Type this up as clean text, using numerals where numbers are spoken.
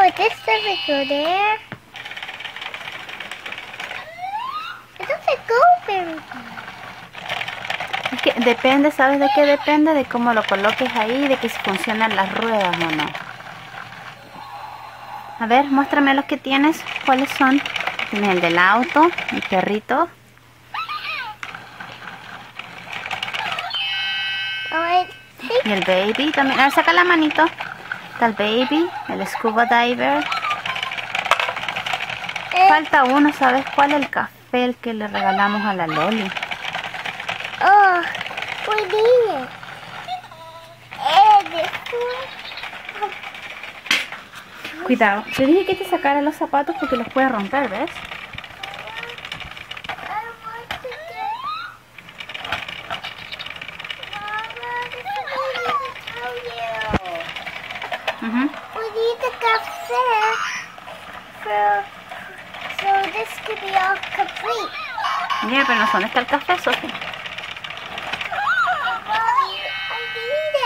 Oh, this doesn't go there. It doesn't go very good. Es que depende, ¿sabes de qué depende? De cómo lo coloques ahí, de que si funcionan las ruedas o no. A ver, muéstrame los que tienes. ¿Cuáles son? Tienes el del auto, el perrito. Y el baby también. A ver, saca la manito. Está el baby, el scuba diver. Falta uno, ¿sabes cuál? El café, el que le regalamos a la Loli. Oh, we need it. And this one. Cuidado, te dije que te sacara los zapatos porque los puedes romper, ¿ves? I want to get... Mama, this is what I need to tell you. Ujú. We need the cafe so this could be all complete. Ya, pero no sé dónde está el café, Sofía. Mommy, I need